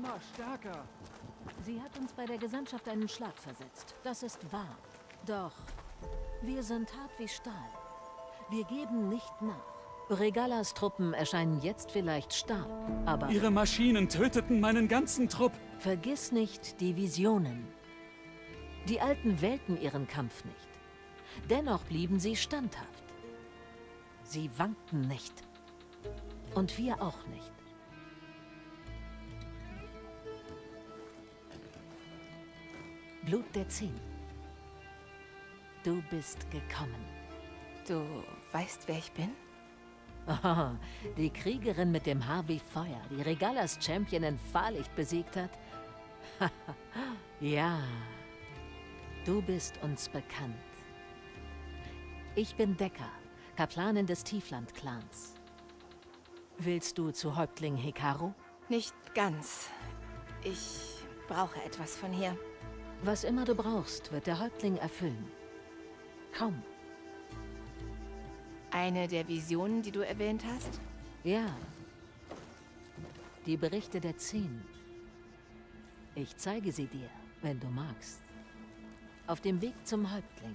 Immer stärker. Sie hat uns bei der Gesandtschaft einen Schlag versetzt. Das ist wahr. Doch wir sind hart wie Stahl. Wir geben nicht nach. Regalas Truppen erscheinen jetzt vielleicht stark, aber... Ihre Maschinen töteten meinen ganzen Trupp. Vergiss nicht die Visionen. Die Alten wählten ihren Kampf nicht. Dennoch blieben sie standhaft. Sie wankten nicht. Und wir auch nicht. Blut der 10. Du bist gekommen. Du weißt, wer ich bin? Oh, die Kriegerin mit dem Haar wie Feuer, die Regalas Champion in Fahrlicht besiegt hat? Ja, du bist uns bekannt. Ich bin Dekka, Kaplanin des Tiefland-Clans. Willst du zu Häuptling Hekarro? Nicht ganz. Ich brauche etwas von hier. Was immer du brauchst, wird der Häuptling erfüllen. Komm. Eine der Visionen, die du erwähnt hast? Ja. Die Berichte der 10. Ich zeige sie dir, wenn du magst. Auf dem Weg zum Häuptling.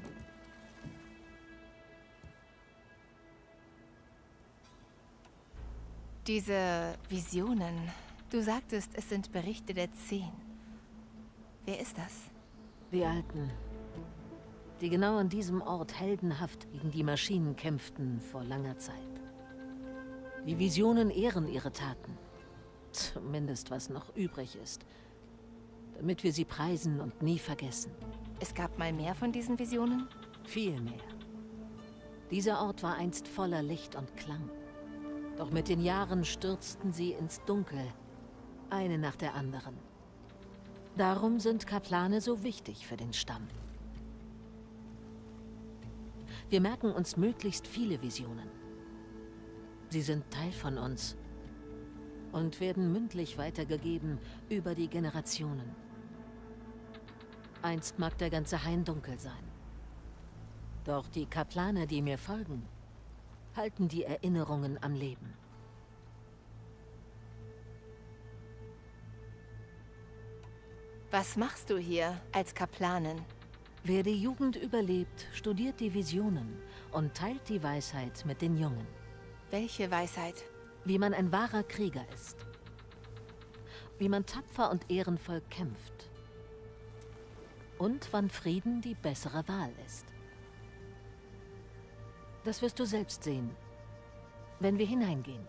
Diese Visionen. Du sagtest, es sind Berichte der 10. Wer ist das? Die Alten. Die genau an diesem Ort heldenhaft gegen die Maschinen kämpften vor langer Zeit. Die Visionen ehren ihre Taten. Zumindest was noch übrig ist. Damit wir sie preisen und nie vergessen. Es gab mal mehr von diesen Visionen? Viel mehr. Dieser Ort war einst voller Licht und Klang. Doch mit den Jahren stürzten sie ins Dunkel. Eine nach der anderen. Darum sind Kaplane so wichtig für den Stamm. Wir merken uns möglichst viele Visionen. Sie sind Teil von uns und werden mündlich weitergegeben über die Generationen. Einst mag der ganze Hain dunkel sein. Doch die Kaplane, die mir folgen, halten die Erinnerungen am Leben. Was machst du hier als Kaplanin? Wer die Jugend überlebt, studiert die Visionen und teilt die Weisheit mit den Jungen. Welche Weisheit? Wie man ein wahrer Krieger ist. Wie man tapfer und ehrenvoll kämpft. Und wann Frieden die bessere Wahl ist. Das wirst du selbst sehen, wenn wir hineingehen.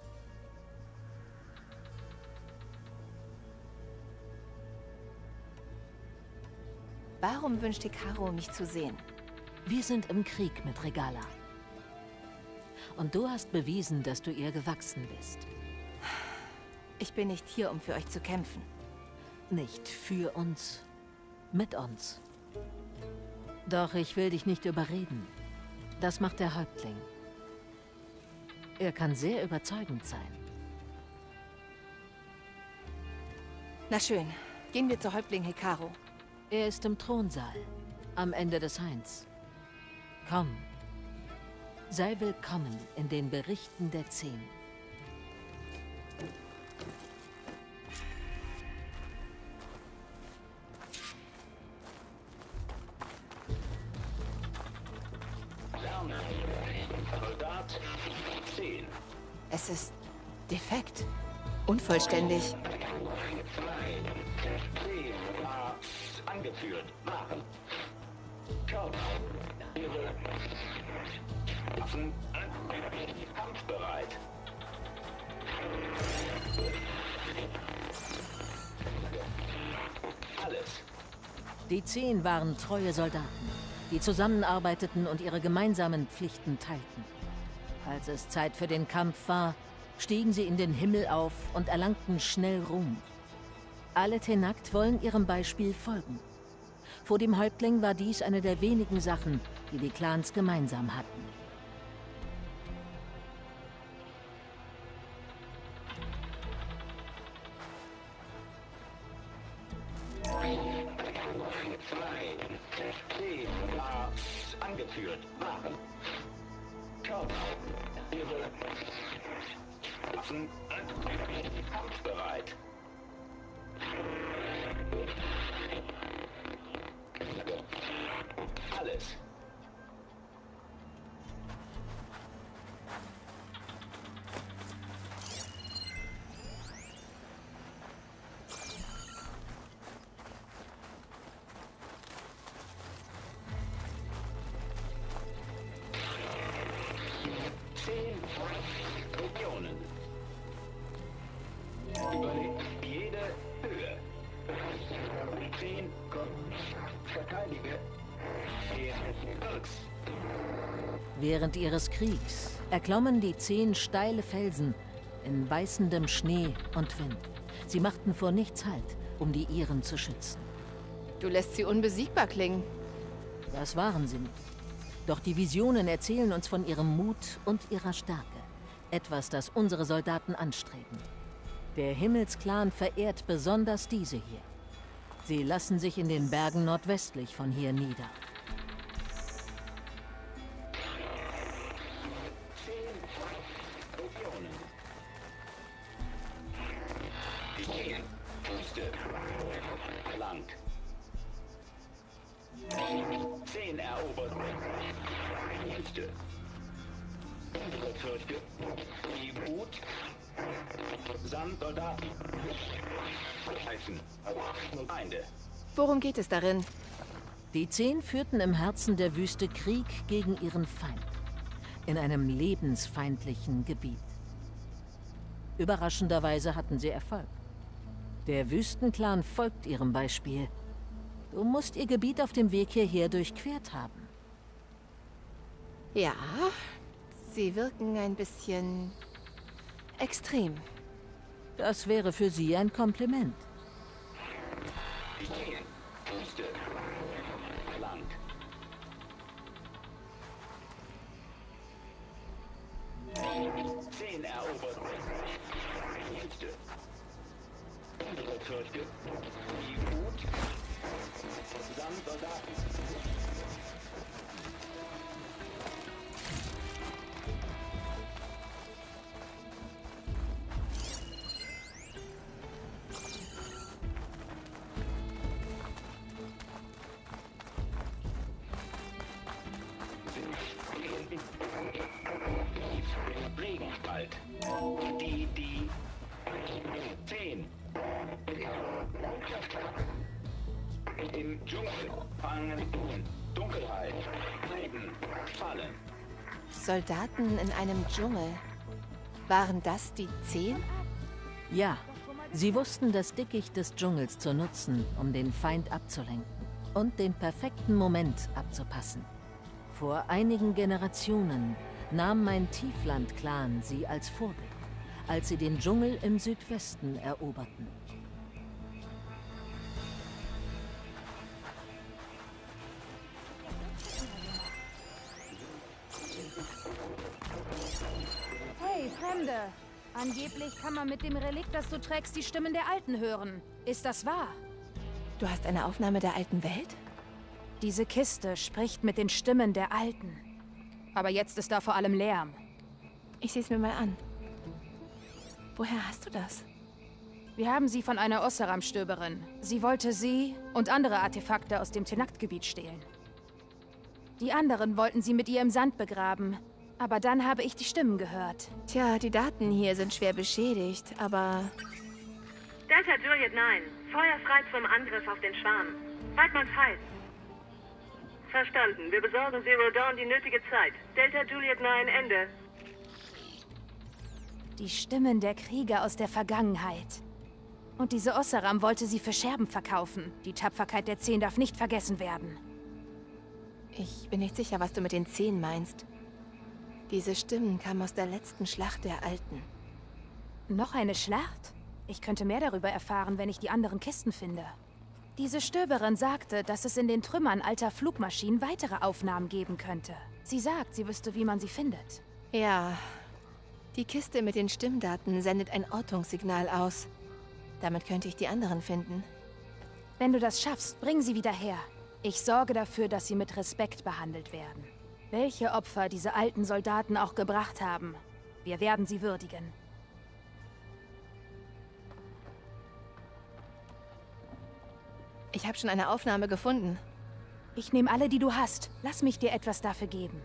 Warum wünscht Hekarro, mich zu sehen? Wir sind im Krieg mit Regala. Und du hast bewiesen, dass du ihr gewachsen bist. Ich bin nicht hier, um für euch zu kämpfen. Nicht für uns, mit uns. Doch ich will dich nicht überreden. Das macht der Häuptling. Er kann sehr überzeugend sein. Na schön, gehen wir zu Häuptling Hekarro. Er ist im Thronsaal, am Ende des Hains. Komm, sei willkommen in den Berichten der 10. Soldat 10. Es ist defekt. Unvollständig. 10 war angeführt. Waren. Körper. Ihre Waffen kampfbereit. Alles. Die 10 waren treue Soldaten, die zusammenarbeiteten und ihre gemeinsamen Pflichten teilten. Als es Zeit für den Kampf war, stiegen sie in den Himmel auf und erlangten schnell Ruhm. Alle Tenakt wollen ihrem Beispiel folgen. Vor dem Häuptling war dies eine der wenigen Sachen, die die Clans gemeinsam hatten. war angeführt. Waren. Körper. Ihre Waffen kampfbereit. Alles. Regionen. Überlegt jede Höhe. 10. Verteidige. Irks. Während ihres Kriegs erklommen die 10 steile Felsen in beißendem Schnee und Wind. Sie machten vor nichts Halt, um die Iren zu schützen. Du lässt sie unbesiegbar klingen. Das waren sie nicht. Doch die Visionen erzählen uns von ihrem Mut und ihrer Stärke. Etwas, das unsere Soldaten anstreben. Der Himmelsklan verehrt besonders diese hier. Sie lassen sich in den Bergen nordwestlich von hier nieder. Wüste. Land. 10 erobert. Wüste. Fürchte. Die Wut. Sandsoldaten. Heißen. Feinde. Worum geht es darin? Die 10 führten im Herzen der Wüste Krieg gegen ihren Feind. In einem lebensfeindlichen Gebiet. Überraschenderweise hatten sie Erfolg. Der Wüstenclan folgt ihrem Beispiel. Du musst ihr Gebiet auf dem Weg hierher durchquert haben. Ja, sie wirken ein bisschen extrem. Das wäre für sie ein Kompliment. Wüste. Land. 10 erobert. Wüste. Fürchte. Die Wut. Sandsoldaten. Regenwald. Die 10. Im Dschungel fangen Dunkelheit, Regen, Fallen. Soldaten in einem Dschungel. Waren das die 10? Ja, sie wussten das Dickicht des Dschungels zu nutzen, um den Feind abzulenken und den perfekten Moment abzupassen. Vor einigen Generationen nahm mein Tiefland-Clan sie als Vorbild, als sie den Dschungel im Südwesten eroberten. Hey, Fremde! Angeblich kann man mit dem Relikt, das du trägst, die Stimmen der Alten hören. Ist das wahr? Du hast eine Aufnahme der alten Welt? Diese Kiste spricht mit den Stimmen der Alten. Aber jetzt ist da vor allem Lärm. Ich sehe es mir mal an. Woher hast du das? Wir haben sie von einer Osseram-Stöberin. Sie wollte sie und andere Artefakte aus dem Tenakt-Gebiet stehlen. Die anderen wollten sie mit ihr im Sand begraben. Aber dann habe ich die Stimmen gehört. Tja, die Daten hier sind schwer beschädigt, aber... Delta Juliet 9, Feuer frei zum Angriff auf den Schwarm. Weidmanns Hals. Verstanden. Wir besorgen Zero Dawn die nötige Zeit. Delta Juliet 9, Ende. Die Stimmen der Krieger aus der Vergangenheit. Und diese Osseram wollte sie für Scherben verkaufen. Die Tapferkeit der 10 darf nicht vergessen werden. Ich bin nicht sicher, was du mit den 10 meinst. Diese Stimmen kamen aus der letzten Schlacht der Alten. Noch eine Schlacht? Ich könnte mehr darüber erfahren, wenn ich die anderen Kisten finde. Diese Stöberin sagte, dass es in den Trümmern alter Flugmaschinen weitere Aufnahmen geben könnte. Sie sagt, sie wüsste, wie man sie findet. Ja, die Kiste mit den Stimmdaten sendet ein Ortungssignal aus. Damit könnte ich die anderen finden. Wenn du das schaffst, bring sie wieder her. Ich sorge dafür, dass sie mit Respekt behandelt werden. Welche Opfer diese alten Soldaten auch gebracht haben, wir werden sie würdigen. Ich habe schon eine Aufnahme gefunden. Ich nehme alle, die du hast. Lass mich dir etwas dafür geben.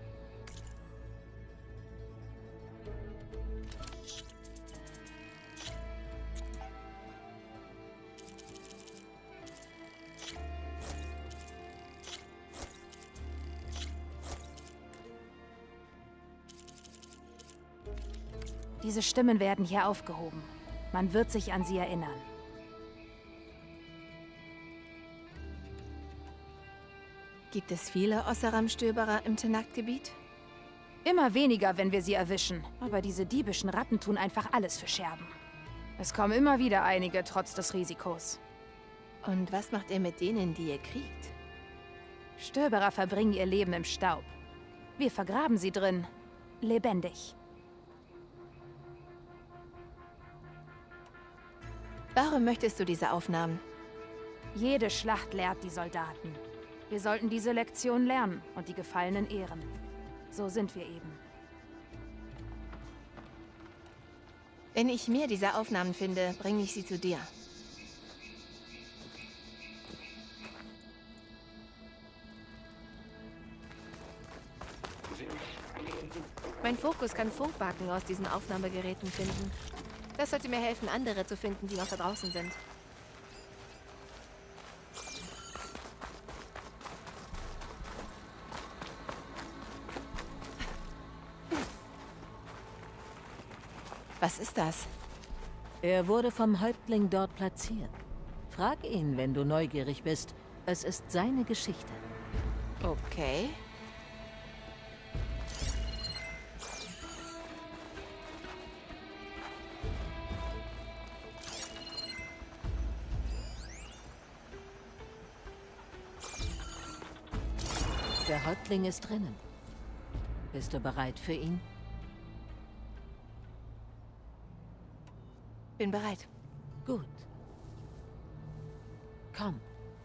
Diese Stimmen werden hier aufgehoben. Man wird sich an sie erinnern. Gibt es viele Osseram-Stöberer im Tenakt-Gebiet? Immer weniger, wenn wir sie erwischen. Aber diese diebischen Ratten tun einfach alles für Scherben. Es kommen immer wieder einige, trotz des Risikos. Und was macht ihr mit denen, die ihr kriegt? Stöberer verbringen ihr Leben im Staub. Wir vergraben sie drin. Lebendig. Warum möchtest du diese Aufnahmen? Jede Schlacht lehrt die Soldaten. Wir sollten diese Lektion lernen und die Gefallenen ehren. So sind wir eben. Wenn ich mehr dieser Aufnahmen finde, bringe ich sie zu dir. Mein Fokus kann Funkmarken aus diesen Aufnahmegeräten finden. Das sollte mir helfen, andere zu finden, die noch da draußen sind. Was ist das? Er wurde vom Häuptling dort platziert. Frag ihn, wenn du neugierig bist. Es ist seine Geschichte. Okay. Der Häuptling ist drinnen. Bist du bereit für ihn? Bin bereit. Gut. Komm.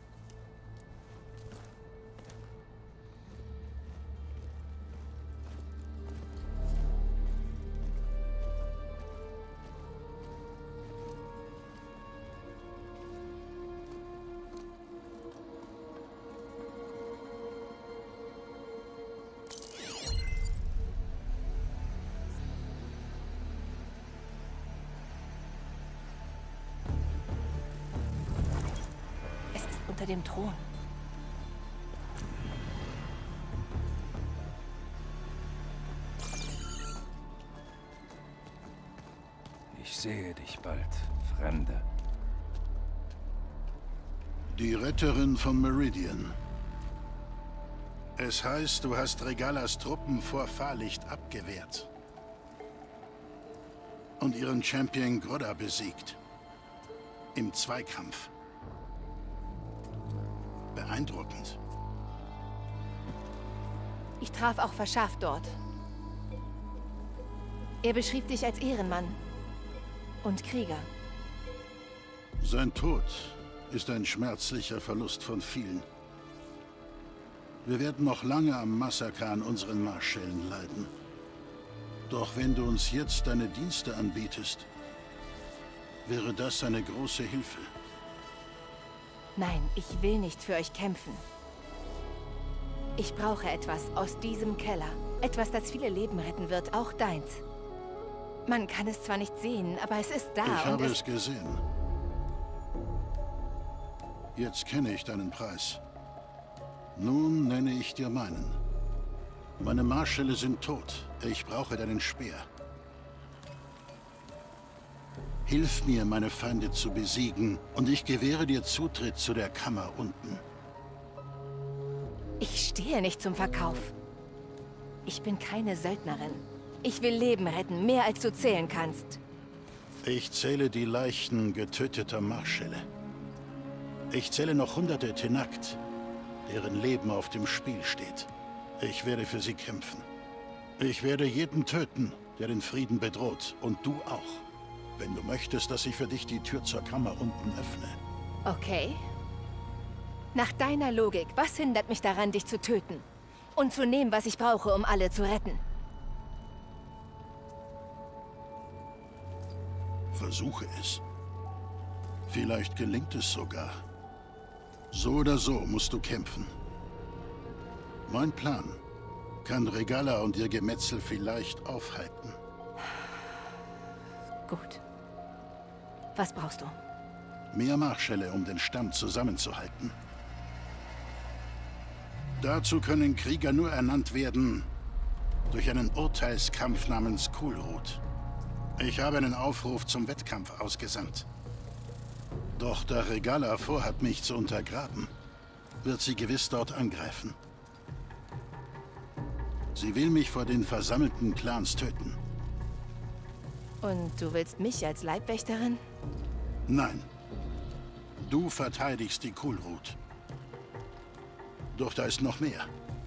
Unter dem Thron. Ich sehe dich bald, Fremde. Die Retterin von Meridian. Es heißt, du hast Regalas Truppen vor Fahrlicht abgewehrt. Und ihren Champion Grodda besiegt. Im Zweikampf. Beeindruckend. Ich traf auch Verschaff dort. Er beschrieb dich als Ehrenmann und Krieger. Sein Tod ist ein schmerzlicher Verlust von vielen. Wir werden noch lange am Massaker an unseren Marschällen leiden. Doch wenn du uns jetzt deine Dienste anbietest, wäre das eine große Hilfe. Nein, ich will nicht für euch kämpfen. Ich brauche etwas aus diesem Keller. Etwas, das viele Leben retten wird, auch deins. Man kann es zwar nicht sehen, aber es ist da. Ich habe es gesehen. Jetzt kenne ich deinen Preis. Nun nenne ich dir meinen. Meine Marschälle sind tot. Ich brauche deinen Speer. Hilf mir, meine Feinde zu besiegen, und ich gewähre dir Zutritt zu der Kammer unten. Ich stehe nicht zum Verkauf. Ich bin keine Söldnerin. Ich will Leben retten, mehr als du zählen kannst. Ich zähle die Leichen getöteter Marschälle. Ich zähle noch hunderte Tenakt, deren Leben auf dem Spiel steht. Ich werde für sie kämpfen. Ich werde jeden töten, der den Frieden bedroht, und du auch. Wenn du möchtest, dass ich für dich die Tür zur Kammer unten öffne. Okay. Nach deiner Logik, was hindert mich daran, dich zu töten? Und zu nehmen, was ich brauche, um alle zu retten? Versuche es. Vielleicht gelingt es sogar. So oder so musst du kämpfen. Mein Plan kann Regalla und ihr Gemetzel vielleicht aufhalten. Gut. Was brauchst du? Mehr Marschälle, um den Stamm zusammenzuhalten. Dazu können Krieger nur ernannt werden durch einen Urteilskampf namens Kulrut. Ich habe einen Aufruf zum Wettkampf ausgesandt. Doch da Regalla vorhat, mich zu untergraben, wird sie gewiss dort angreifen. Sie will mich vor den versammelten Clans töten. Und du willst mich als Leibwächterin? Nein. Du verteidigst die Kulrut. Doch da ist noch mehr.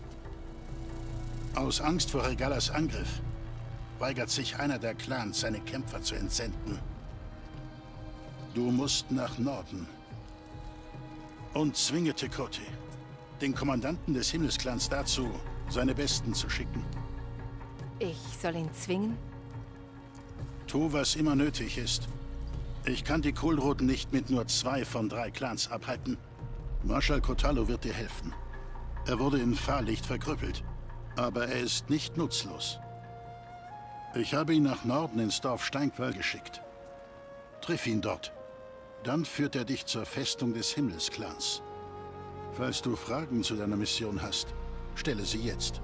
Aus Angst vor Regallas Angriff weigert sich einer der Clans, seine Kämpfer zu entsenden. Du musst nach Norden und zwinge Tekote, den Kommandanten des Himmelsclans, dazu, seine Besten zu schicken. Ich soll ihn zwingen? Tu, was immer nötig ist. Ich kann die Kulroten nicht mit nur 2 von 3 Clans abhalten. Marschall Kotallo wird dir helfen. Er wurde in Fahrlicht verkrüppelt, aber er ist nicht nutzlos. Ich habe ihn nach Norden ins Dorf Steinquell geschickt. Triff ihn dort. Dann führt er dich zur Festung des Himmelsclans. Falls du Fragen zu deiner Mission hast, stelle sie jetzt.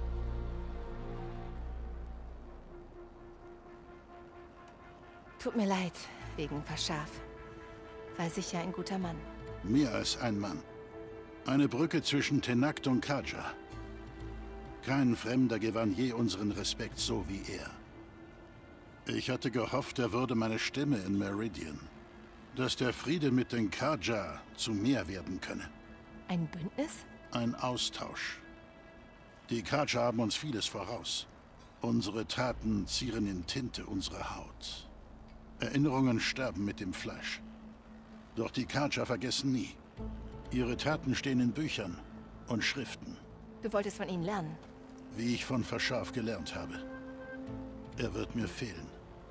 Tut mir leid, wegen Verschaf. War sicher ein guter Mann. Mehr als ein Mann. Eine Brücke zwischen Tenakt und Carja. Kein Fremder gewann je unseren Respekt so wie er. Ich hatte gehofft, er würde meine Stimme in Meridian. Dass der Friede mit den Carja zu mehr werden könne. Ein Bündnis? Ein Austausch. Die Carja haben uns vieles voraus. Unsere Taten zieren in Tinte unsere Haut. Erinnerungen sterben mit dem Fleisch. Doch die Carja vergessen nie. Ihre Taten stehen in Büchern und Schriften. Du wolltest von ihnen lernen? Wie ich von Verschaf gelernt habe. Er wird mir fehlen.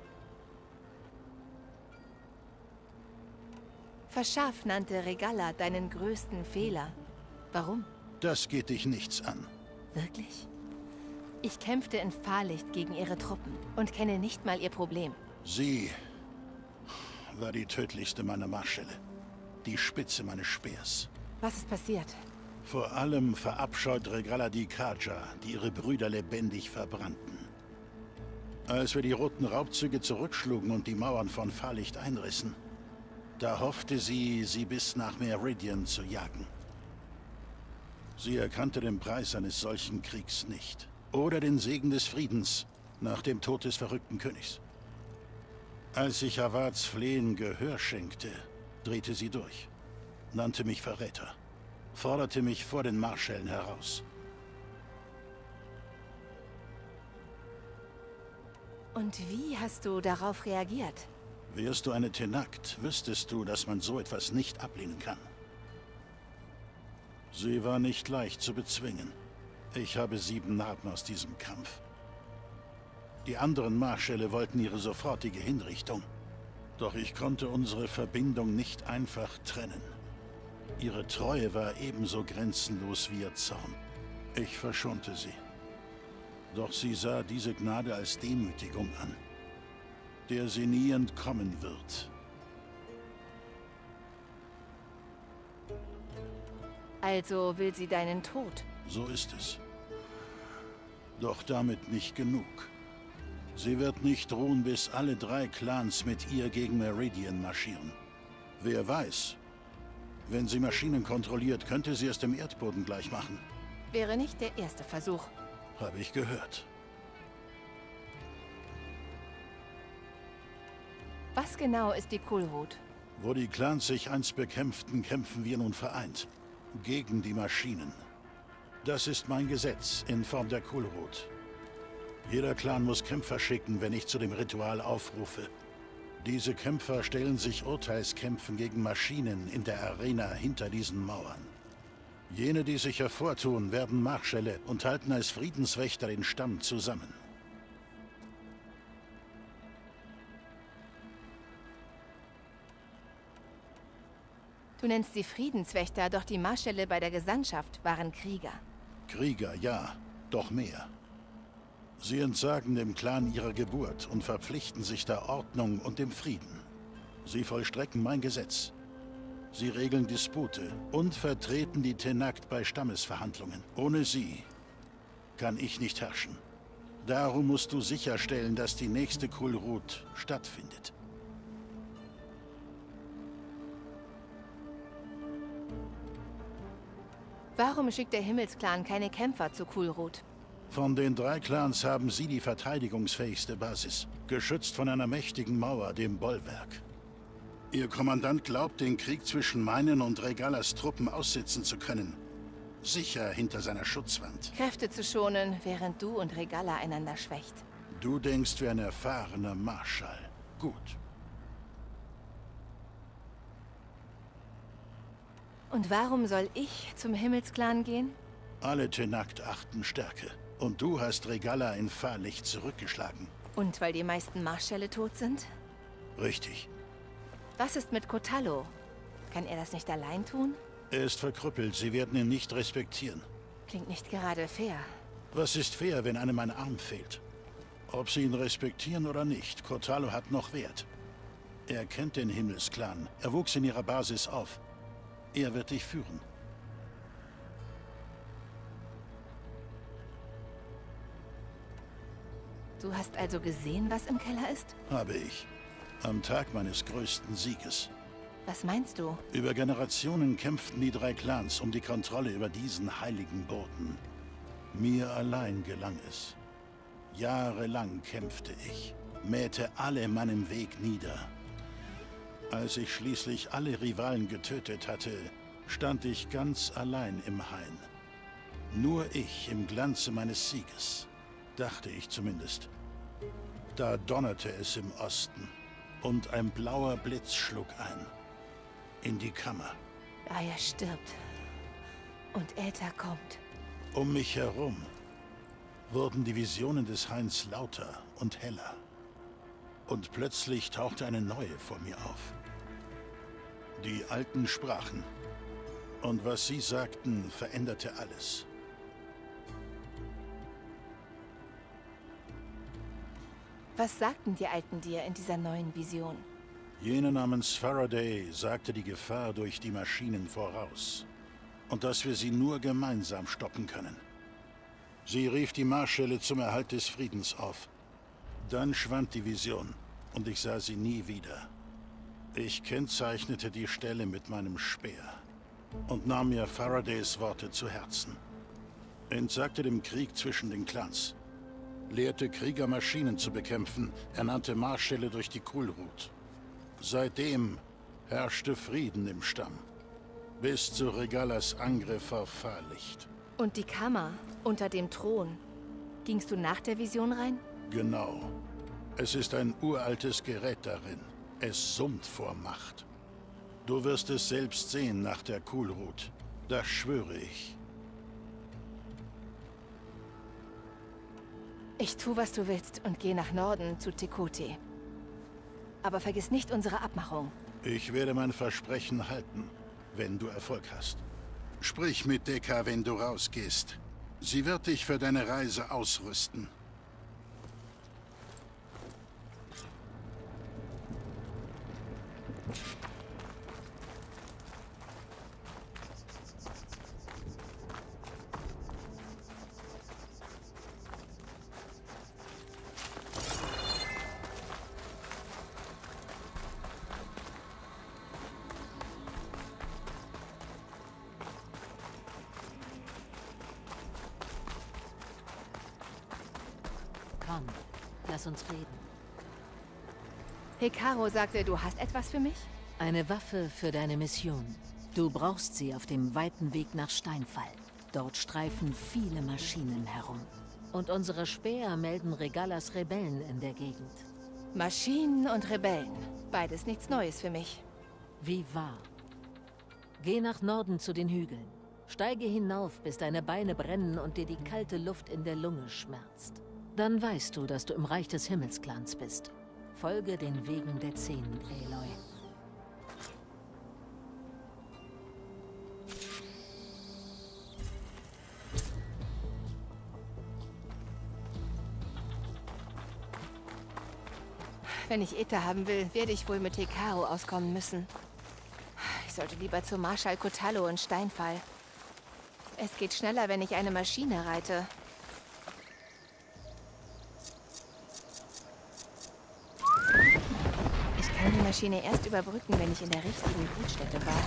Verschaf nannte Regalla deinen größten Fehler. Warum? Das geht dich nichts an. Wirklich? Ich kämpfte in Fahrlicht gegen ihre Truppen und kenne nicht mal ihr Problem. Sie war die tödlichste meiner Marschälle. Die Spitze meines Speers. Was ist passiert? Vor allem verabscheut Regalla die Carja, die ihre Brüder lebendig verbrannten. Als wir die roten Raubzüge zurückschlugen und die Mauern von Fahrlicht einrissen, da hoffte sie, sie bis nach Meridian zu jagen. Sie erkannte den Preis eines solchen Kriegs nicht. Oder den Segen des Friedens nach dem Tod des verrückten Königs. Als ich Awads Flehen Gehör schenkte, drehte sie durch, nannte mich Verräter, forderte mich vor den Marschällen heraus. Und wie hast du darauf reagiert? Wärst du eine Tenakt, wüsstest du, dass man so etwas nicht ablehnen kann. Sie war nicht leicht zu bezwingen. Ich habe 7 Narben aus diesem Kampf. Die anderen Marschälle wollten ihre sofortige Hinrichtung. Doch ich konnte unsere Verbindung nicht einfach trennen. Ihre Treue war ebenso grenzenlos wie ihr Zorn. Ich verschonte sie. Doch sie sah diese Gnade als Demütigung an, der sie nie entkommen wird. Also will sie deinen Tod? So ist es. Doch damit nicht genug. Sie wird nicht ruhen, bis alle 3 Clans mit ihr gegen Meridian marschieren. Wer weiß, wenn sie Maschinen kontrolliert, könnte sie es dem Erdboden gleich machen. Wäre nicht der erste Versuch. Habe ich gehört. Was genau ist die Kulrut? Wo die Clans sich einst bekämpften, kämpfen wir nun vereint. Gegen die Maschinen. Das ist mein Gesetz in Form der Kulrut. Jeder Clan muss Kämpfer schicken, wenn ich zu dem Ritual aufrufe. Diese Kämpfer stellen sich Urteilskämpfen gegen Maschinen in der Arena hinter diesen Mauern. Jene, die sich hervortun, werden Marschälle und halten als Friedenswächter den Stamm zusammen. Du nennst sie Friedenswächter, doch die Marschälle bei der Gesandtschaft waren Krieger. Krieger, ja, doch mehr. Sie entsagen dem Clan ihrer Geburt und verpflichten sich der Ordnung und dem Frieden. Sie vollstrecken mein Gesetz. Sie regeln Dispute und vertreten die Tenakt bei Stammesverhandlungen. Ohne sie kann ich nicht herrschen. Darum musst du sicherstellen, dass die nächste Kulrut stattfindet. Warum schickt der Himmelsklan keine Kämpfer zu Kulrut? Von den 3 Clans haben sie die verteidigungsfähigste Basis, geschützt von einer mächtigen Mauer, dem Bollwerk. Ihr Kommandant glaubt, den Krieg zwischen meinen und Regalas Truppen aussitzen zu können. Sicher hinter seiner Schutzwand. Kräfte zu schonen, während du und Regalla einander schwächt. Du denkst wie ein erfahrener Marschall. Gut. Und warum soll ich zum Himmelsklan gehen? Alle Tenakt achten Stärke. Und du hast Regalla in Fahrlicht zurückgeschlagen. Und weil die meisten Marschälle tot sind? Richtig. Was ist mit Kotallo? Kann er das nicht allein tun? Er ist verkrüppelt. Sie werden ihn nicht respektieren. Klingt nicht gerade fair. Was ist fair, wenn einem ein Arm fehlt? Ob sie ihn respektieren oder nicht, Kotallo hat noch Wert. Er kennt den Himmelsklan. Er wuchs in ihrer Basis auf. Er wird dich führen. Du hast also gesehen, was im Keller ist? Habe ich. Am Tag meines größten Sieges. Was meinst du? Über Generationen kämpften die 3 Clans um die Kontrolle über diesen heiligen Boden. Mir allein gelang es. Jahrelang kämpfte ich, mähte alle meinen Weg nieder. Als ich schließlich alle Rivalen getötet hatte, stand ich ganz allein im Hain. Nur ich im Glanze meines Sieges, dachte ich zumindest. Da donnerte es im Osten und ein blauer Blitz schlug ein. In die Kammer. Aya stirbt. Und Elta kommt. Um mich herum wurden die Visionen des Hains lauter und heller. Und plötzlich tauchte eine neue vor mir auf. Die Alten sprachen. Und was sie sagten, veränderte alles. Was sagten die Alten dir in dieser neuen Vision? Jene namens Faraday sagte die Gefahr durch die Maschinen voraus. Und dass wir sie nur gemeinsam stoppen können. Sie rief die Marschälle zum Erhalt des Friedens auf. Dann schwand die Vision und ich sah sie nie wieder. Ich kennzeichnete die Stelle mit meinem Speer und nahm mir Faradays Worte zu Herzen. Entsagte dem Krieg zwischen den Clans. Lehrte Krieger, Maschinen zu bekämpfen, ernannte Marschälle durch die Kulrut. Seitdem herrschte Frieden im Stamm. Bis zu Regalas Angriff auf Fahrlicht. Und die Kammer unter dem Thron. Gingst du nach der Vision rein? Genau. Es ist ein uraltes Gerät darin. Es summt vor Macht. Du wirst es selbst sehen nach der Kulrut. Das schwöre ich. Ich tu, was du willst und geh nach Norden zu Tekote. Aber vergiss nicht unsere Abmachung. Ich werde mein Versprechen halten, wenn du Erfolg hast. Sprich mit Dekka, wenn du rausgehst. Sie wird dich für deine Reise ausrüsten. Komm, lass uns reden. Hekarro sagte, du hast etwas für mich? Eine Waffe für deine Mission. Du brauchst sie auf dem weiten Weg nach Steinfall. Dort streifen viele Maschinen herum. Und unsere Späher melden Regalas Rebellen in der Gegend. Maschinen und Rebellen. Beides nichts Neues für mich. Wie wahr. Geh nach Norden zu den Hügeln. Steige hinauf, bis deine Beine brennen und dir die kalte Luft in der Lunge schmerzt. Dann weißt du, dass du im Reich des Himmelsklans bist. Folge den Wegen der 10, Aloy. Wenn ich Eta haben will, werde ich wohl mit Hekaru auskommen müssen. Ich sollte lieber zu Marschall Kotallo und Steinfall. Es geht schneller, wenn ich eine Maschine reite. Ich kann die Maschine erst überbrücken, wenn ich in der richtigen Brutstätte war.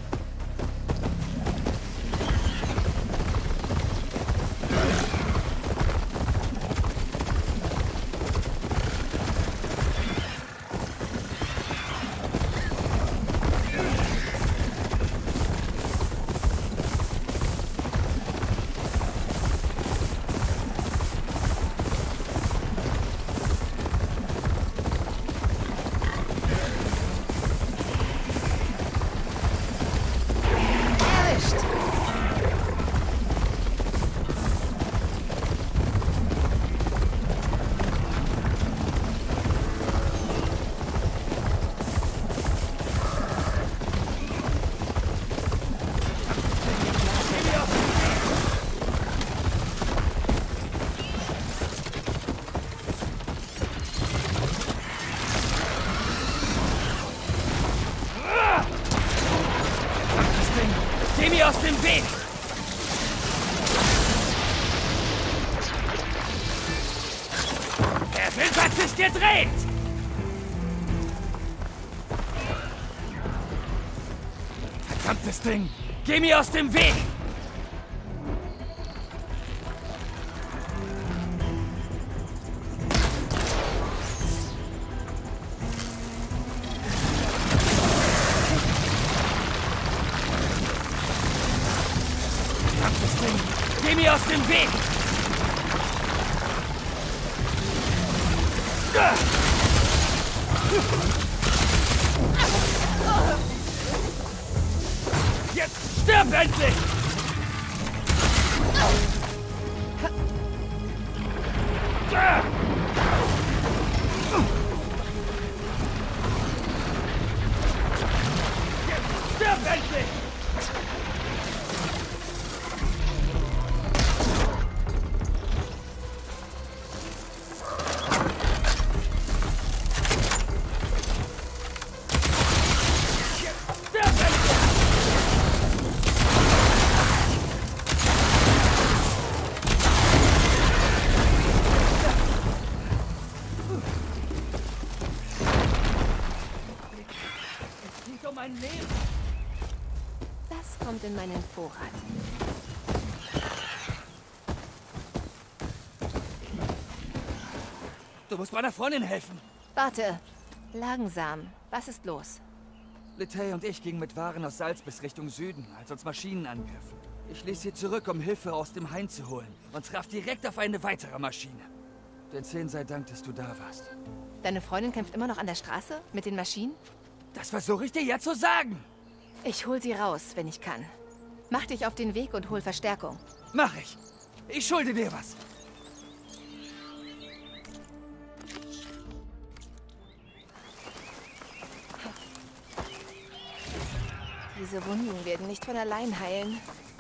Geh mir aus dem Weg! Der Wind hat sich gedreht! Verdammtes Ding! Geh mir aus dem Weg! Geh mir aus dem Weg! Jetzt stirb endlich! Jetzt stirb endlich! Mein Leben. Das kommt in meinen Vorrat. Du musst meiner Freundin helfen. Warte. Langsam. Was ist los? Letay und ich gingen mit Waren aus Salz bis Richtung Süden, als uns Maschinen angriffen. Ich ließ sie zurück, um Hilfe aus dem Hain zu holen und traf direkt auf eine weitere Maschine. Den 10 sei Dank, dass du da warst. Deine Freundin kämpft immer noch an der Straße mit den Maschinen? Das versuche ich dir ja zu sagen. Ich hol sie raus, wenn ich kann. Mach dich auf den Weg und hol Verstärkung. Mach ich. Ich schulde dir was. Diese Wunden werden nicht von allein heilen.